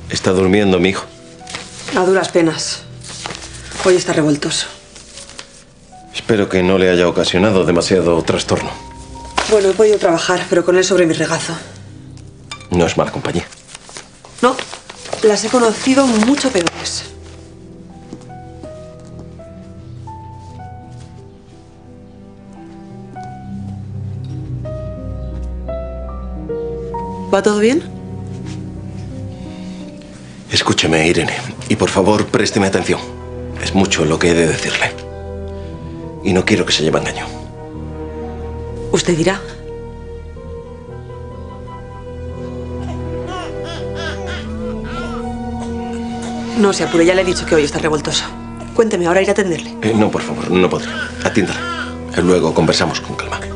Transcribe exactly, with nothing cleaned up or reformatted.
¿Está durmiendo mi hijo? A duras penas. Hoy está revoltoso. Espero que no le haya ocasionado demasiado trastorno. Bueno, he podido trabajar, pero con él sobre mi regazo. No es mala compañía. No, las he conocido mucho peores. ¿Va todo bien? Escúcheme, Irene, y por favor, présteme atención. Es mucho lo que he de decirle. Y no quiero que se lleve a engaño. Usted dirá. No se apure, ya le he dicho que hoy está revoltoso. Cuénteme, ahora iré a atenderle. Eh, no, por favor, no podré. Atiéndala. Luego conversamos con calma.